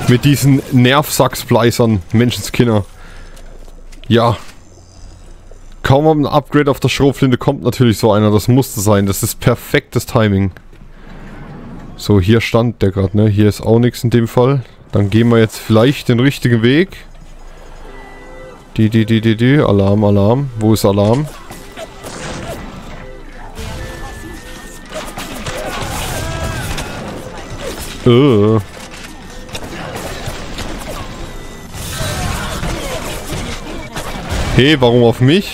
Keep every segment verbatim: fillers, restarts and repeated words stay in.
Mit diesen Nervsackspleißern, Menschenskinder. Ja. Kaum ein Upgrade auf der Schrotflinte kommt natürlich so einer. Das musste sein. Das ist perfektes Timing. So, hier stand der gerade, ne? Hier ist auch nichts in dem Fall. Dann gehen wir jetzt vielleicht den richtigen Weg. Die, die, die, die, die. Alarm, Alarm. Wo ist Alarm? Äh. Hey, warum auf mich?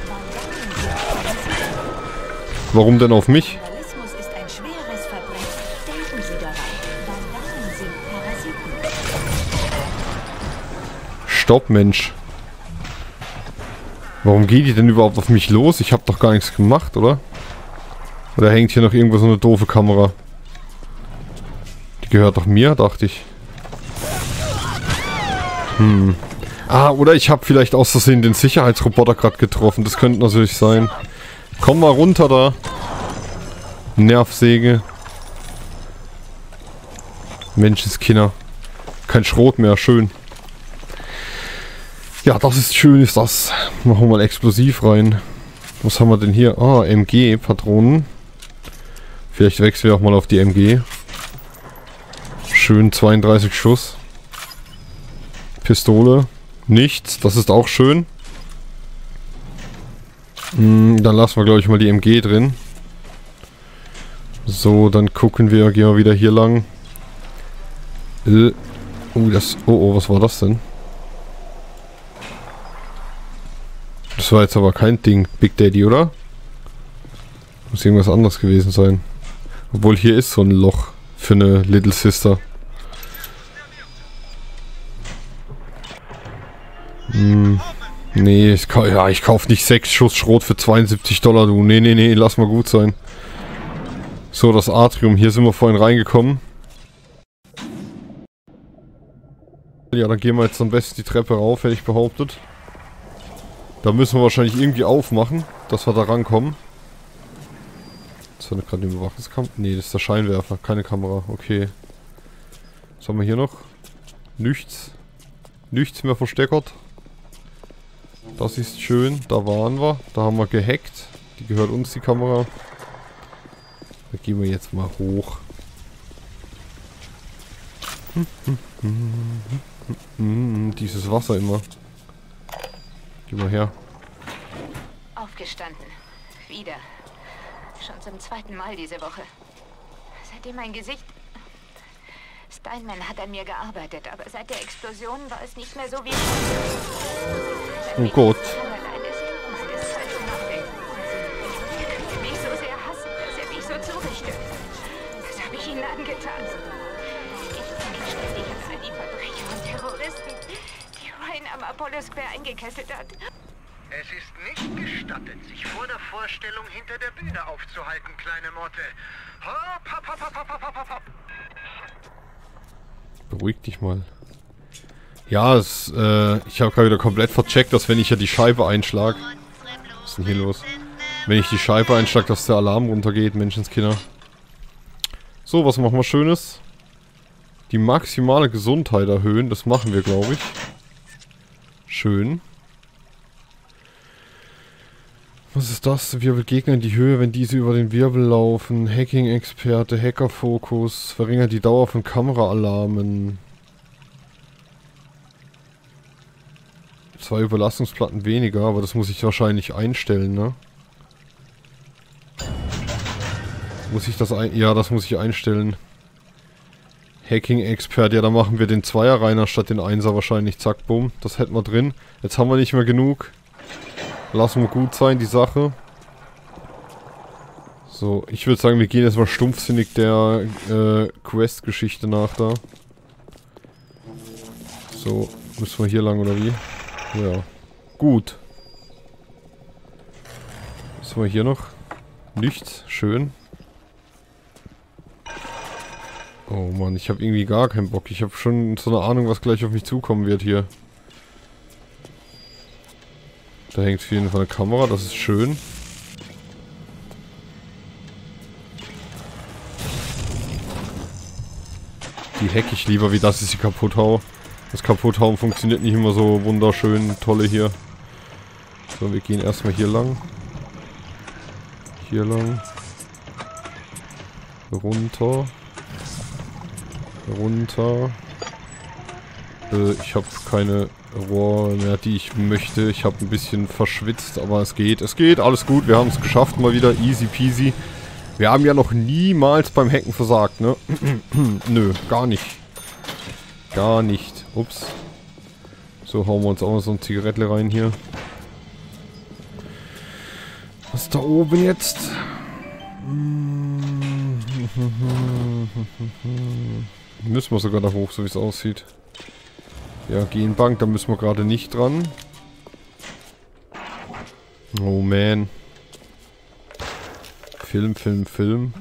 Warum denn auf mich? Stopp, Mensch. Warum geht die denn überhaupt auf mich los? Ich habe doch gar nichts gemacht, oder? Oder hängt hier noch irgendwo so eine doofe Kamera? Die gehört doch mir, dachte ich. Hm. Ah, oder ich habe vielleicht aus Versehen den Sicherheitsroboter gerade getroffen. Das könnte natürlich sein. Komm mal runter da. Nervsäge. Menschenskinder. Kein Schrot mehr, schön. Ja, das ist schön, ist das. Machen wir mal explosiv rein. Was haben wir denn hier? Ah, M G-Patronen. Vielleicht wechseln wir auch mal auf die M G. Schön zweiunddreißig Schuss. Pistole. Nichts, das ist auch schön. Hm, dann lassen wir, glaube ich, mal die M G drin. So, dann gucken wir, gehen wir wieder hier lang. Äh, oh, das, oh, oh, was war das denn? Das war jetzt aber kein Ding, Big Daddy, oder? Muss irgendwas anderes gewesen sein. Obwohl hier ist so ein Loch für eine Little Sister. Hm, nee, ich, ja, ich kaufe nicht sechs Schuss Schrot für zweiundsiebzig Dollar, du. Nee, nee, nee, lass mal gut sein. So, das Atrium. Hier sind wir vorhin reingekommen. Ja, dann gehen wir jetzt am besten die Treppe rauf, hätte ich behauptet. Da müssen wir wahrscheinlich irgendwie aufmachen, dass wir da rankommen. Ist da gerade ein Überwachungskampf? Nee, das ist der Scheinwerfer, keine Kamera. Okay. Was haben wir hier noch? Nichts. Nichts mehr versteckert. Das ist schön. Da waren wir. Da haben wir gehackt. Die gehört uns, die Kamera. Da gehen wir jetzt mal hoch. Hm, hm, hm, hm, hm, dieses Wasser immer. Geh mal her. Aufgestanden. Wieder. Schon zum zweiten Mal diese Woche. Seitdem mein Gesicht... Steinman hat an mir gearbeitet, aber seit der Explosion war es nicht mehr so wie... Oh Gott. Er mich so sehr hassen, dass er mich so zurichtet. Das habe ich ihnen angetan. Ich denke ständig an all die Verbrecher und Terroristen, die Ryan am Apollo Square eingekesselt hat. Es ist nicht gestattet, sich vor der Vorstellung hinter der Bühne aufzuhalten, kleine Motte. Hopp, hopp, hopp, hopp, hopp, hopp, hopp. Beruhig dich mal. Ja, es, äh, ich habe gerade wieder komplett vercheckt, dass wenn ich ja die Scheibe einschlag... Was ist denn hier los? Wenn ich die Scheibe einschlag, dass der Alarm runtergeht, Menschenskinder. So, was machen wir Schönes? Die maximale Gesundheit erhöhen, das machen wir, glaube ich. Schön. Was ist das? Wirbel Gegner in die Höhe, wenn diese über den Wirbel laufen. Hacking-Experte, Hacker-Fokus, verringert die Dauer von Kameraalarmen. Zwei Überlastungsplatten weniger, aber das muss ich wahrscheinlich einstellen, ne? Muss ich das ein... Ja, das muss ich einstellen. Hacking-Expert, ja, da machen wir den Zweier rein, statt den Einser wahrscheinlich. Zack, bumm, das hätten wir drin. Jetzt haben wir nicht mehr genug. Lassen wir gut sein, die Sache. So, ich würde sagen, wir gehen jetzt mal stumpfsinnig der äh, Quest-Geschichte nach da. So, müssen wir hier lang oder wie? Ja. Gut. Was haben wir hier noch? Nichts. Schön. Oh Mann, ich habe irgendwie gar keinen Bock. Ich habe schon so eine Ahnung, was gleich auf mich zukommen wird hier. Da hängt auf jeden Fall eine Kamera, das ist schön. Die hack ich lieber, wie dass ich sie kaputt hau. Das Kaputthauen funktioniert nicht immer so wunderschön tolle hier. So, wir gehen erstmal hier lang. Hier lang. Runter. Runter. Äh, ich habe keine Rohre mehr, die ich möchte. Ich habe ein bisschen verschwitzt, aber es geht. Es geht, alles gut. Wir haben es geschafft mal wieder. Easy peasy. Wir haben ja noch niemals beim Hacken versagt, ne? Nö, gar nicht. Gar nicht. Ups. So, hauen wir uns auch noch so ein Zigarettle rein hier. Was ist da oben jetzt? Müssen wir sogar da hoch, so wie es aussieht. Ja, Genbank, da müssen wir gerade nicht dran. Oh man. Film, Film, Film.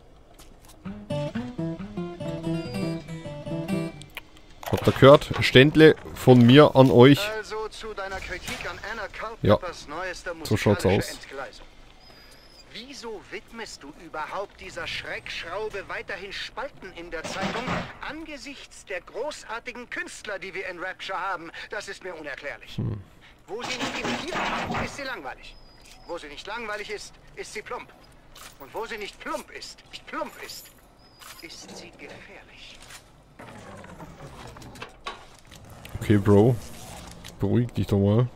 Habt ihr gehört? Ständle von mir an euch. Also zu deiner Kritik an Anna Ja, Culpepers neuester so schaut's musikalische aus. Entgleisung. Wieso widmest du überhaupt dieser Schreckschraube weiterhin Spalten in der Zeitung angesichts der großartigen Künstler, die wir in Rapture haben? Das ist mir unerklärlich. Hm. Wo sie nicht imitiert, ist sie langweilig. Wo sie nicht langweilig ist, ist sie plump. Und wo sie nicht plump ist, nicht plump ist, ist sie gefährlich. Okay, Bro. Beruhig dich doch mal.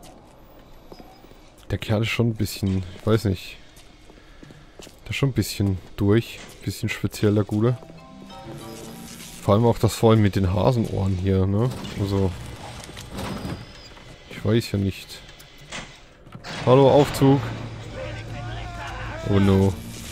Der Kerl ist schon ein bisschen, ich weiß nicht. Der ist schon ein bisschen durch. Bisschen speziell, der Gute. Vor allem auch das vorhin mit den Hasenohren hier, ne? Also. Ich weiß ja nicht. Hallo, Aufzug. Oh no.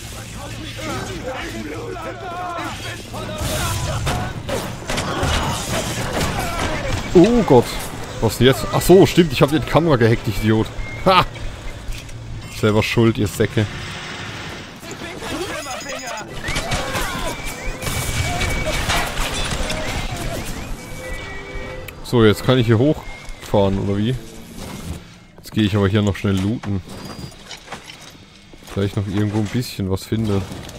Oh Gott. Was denn jetzt? Ach so, stimmt. Ich habe die Kamera gehackt, ich Idiot. Ha! Selber schuld, ihr Säcke. So, jetzt kann ich hier hochfahren, oder wie? Jetzt gehe ich aber hier noch schnell looten. Vielleicht noch irgendwo ein bisschen was finde.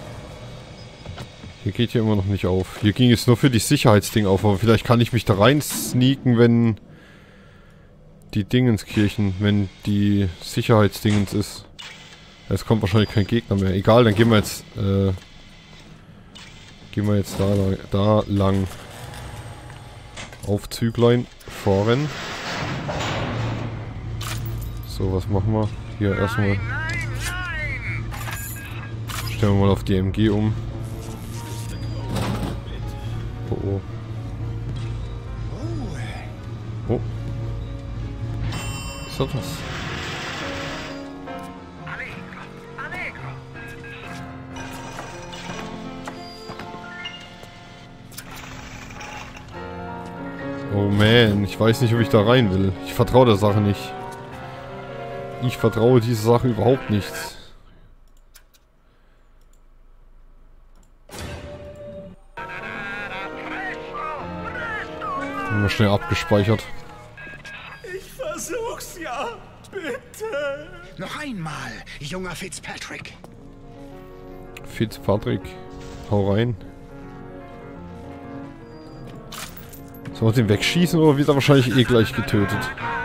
Hier geht hier immer noch nicht auf. Hier ging es nur für die Sicherheitsding auf, aber vielleicht kann ich mich da rein sneaken, wenn die Dingenskirchen, wenn die Sicherheitsdingens ist. Es kommt wahrscheinlich kein Gegner mehr. Egal, dann gehen wir jetzt, äh, gehen wir jetzt da, da lang. Auf Züglein fahren. So, was machen wir? Hier erstmal. Stellen wir mal auf die M G um. Oh oh. Oh. Was ist das? Oh man, ich weiß nicht, ob ich da rein will. Ich vertraue der Sache nicht. Ich vertraue dieser Sache überhaupt nichts. Mal schnell abgespeichert. Ich versuch's ja, bitte. Noch einmal, junger Fitzpatrick. Fitzpatrick, hau rein. Sollen wir den wegschießen oder wird er wahrscheinlich eh gleich getötet?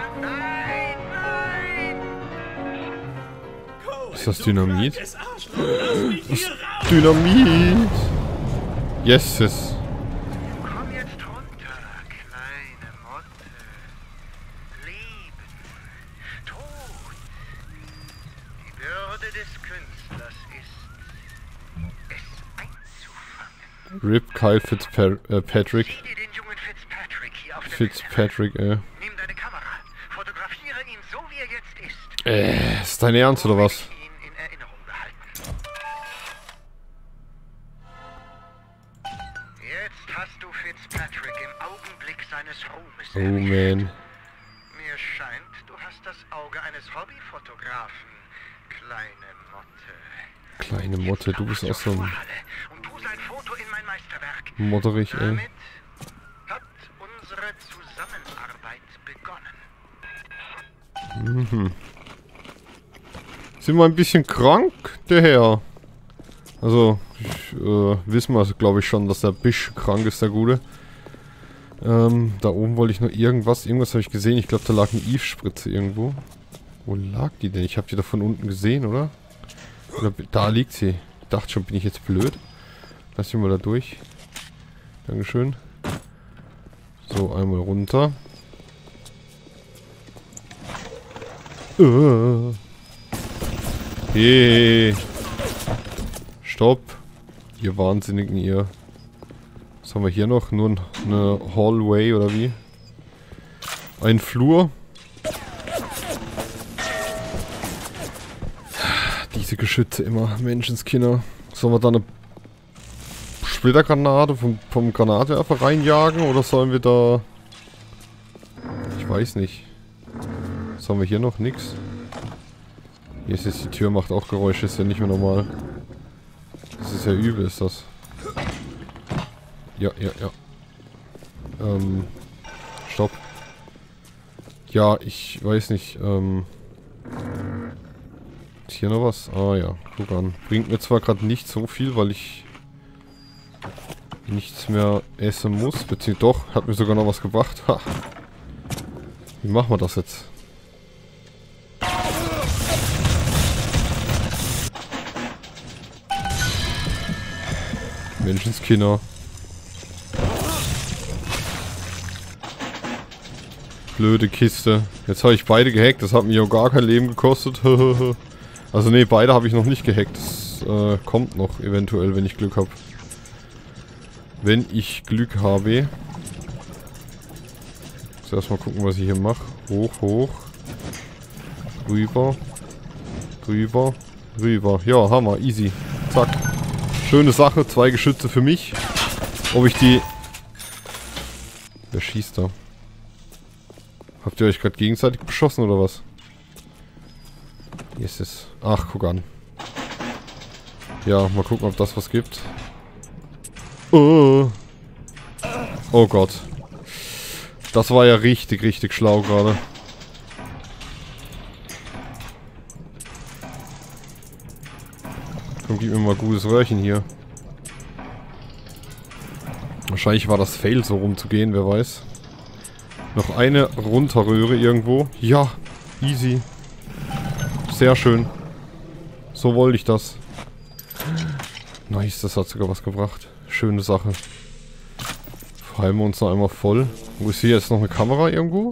Ist das Dynamit? Das ist Dynamit! Yes, yes. Komm jetzt runter, kleine Motte. Leben, Tod. Die Bürde des Künstlers ist, es einzufangen. Rip Kyle Fitzpatrick. Sieh dir den jungen Fitzpatrick hier auf dem Fitzpatrick, äh. Nimm deine Kamera, fotografiere ihn so, wie er jetzt ist. Äh, ist dein Ernst oder was? Ihn in Erinnerung behalten. Jetzt hast du Fitzpatrick im Augenblick seines Ruhmes Oh erwischt. man. Mir scheint, du hast das Auge eines Hobbyfotografen, kleine Motte. Kleine Motte, du bist auch so ein Und tu sein Foto in mein Meisterwerk. Motterich, ey. Damit hat unsere Zusammenarbeit begonnen. Mhm. Sind wir ein bisschen krank, der Herr? Also, ich äh, wissen wir, glaube ich, schon, dass der Bisch krank ist, der Gute. Ähm, da oben wollte ich noch irgendwas. Irgendwas habe ich gesehen. Ich glaube, da lag eine Eve-Spritze irgendwo. Wo lag die denn? Ich habe die da von unten gesehen, oder? Oder da liegt sie. Ich dachte schon, bin ich jetzt blöd? Lass mich mal da durch. Dankeschön. So, einmal runter. Uh. Hey. Stopp. Ihr Wahnsinnigen, ihr. Was haben wir hier noch? Nur eine Hallway oder wie? Ein Flur. Diese Geschütze immer. Menschenskinder. Sollen wir da eine Splittergranate vom, vom Granatwerfer reinjagen? Oder sollen wir da... Ich weiß nicht. Was haben wir hier noch? Nix. Hier ist jetzt die Tür, macht auch Geräusche. Ist ja nicht mehr normal. Das ist ja übel, ist das. Ja, ja, ja. Ähm. Stopp. Ja, ich weiß nicht, ähm. Ist hier noch was? Ah ja, guck an. Bringt mir zwar gerade nicht so viel, weil ich nichts mehr essen muss. Beziehungsweise doch, hat mir sogar noch was gebracht. Ha. Wie machen wir das jetzt? Menschenskinder. Blöde Kiste. Jetzt habe ich beide gehackt. Das hat mir auch gar kein Leben gekostet. Also nee, beide habe ich noch nicht gehackt. Das äh, kommt noch eventuell, wenn ich Glück habe. Wenn ich Glück habe. Jetzt erstmal gucken, was ich hier mache. Hoch, hoch. Rüber. Rüber. Rüber. Ja, Hammer. Easy. Zack. Schöne Sache. Zwei Geschütze für mich. Ob ich die... Wer schießt da? Habt ihr euch gerade gegenseitig beschossen oder was? Hier ist es. Ach, guck an. Ja, mal gucken, ob das was gibt. Oh, oh Gott. Das war ja richtig, richtig schlau gerade. Komm, gib mir mal ein gutes Röhrchen hier. Wahrscheinlich war das Fail, so rumzugehen, wer weiß. Noch eine Runterröhre irgendwo. Ja, easy. Sehr schön. So wollte ich das. Nice, das hat sogar was gebracht. Schöne Sache. Heilen wir uns noch einmal voll. Wo ist hier jetzt noch eine Kamera irgendwo?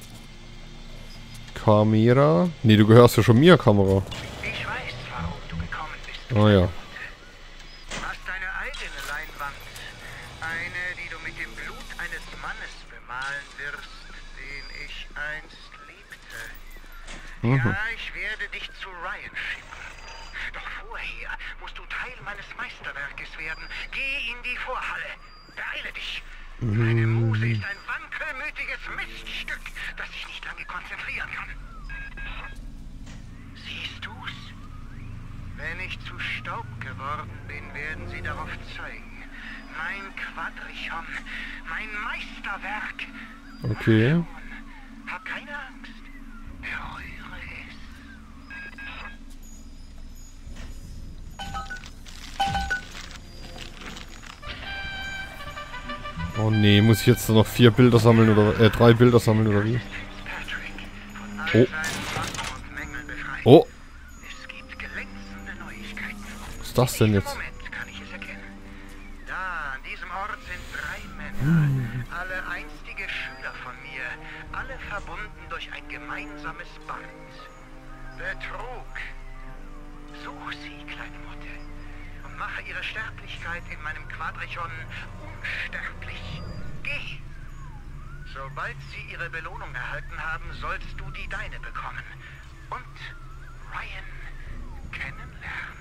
Kamera? Ne, du gehörst ja schon mir, Kamera. Ich weiß, warum du gekommen bist. Ah ja. Du hast deine eigene Leinwand. Eine, die du mit dem Blut eines Mannes bemalen wirst, den ich einst liebte. Mhm. Ja, ich werde dich zu Ryan schicken. Doch vorher musst du Teil meines Meisterwerkes werden. Geh in die Vorhalle. Beeile dich. Deine Muse ist ein wankelmütiges Miststück, das sich nicht lange konzentrieren kann. Siehst du's? Wenn ich zu Staub geworden bin, werden sie darauf zeigen. Mein Quadrichon, mein Meisterwerk. Okay. Hab keine Angst. Berühre es. Oh nee, muss ich jetzt noch vier Bilder sammeln oder äh, drei Bilder sammeln oder wie? Oh. Oh. Es gibt glänzende Neuigkeiten. Was ist das denn jetzt? Moment kann ich es erkennen. Da, an diesem Ort sind drei Männer. Alle einstige Schüler von mir. Alle verbunden durch ein gemeinsames Band. Betrug. Such sie, kleine Motte. Und mache ihre Sterblichkeit in meinem Quadrichon unsterblich. Geh. Sobald sie ihre Belohnung erhalten haben, sollst du die deine bekommen. Und Ryan kennenlernen.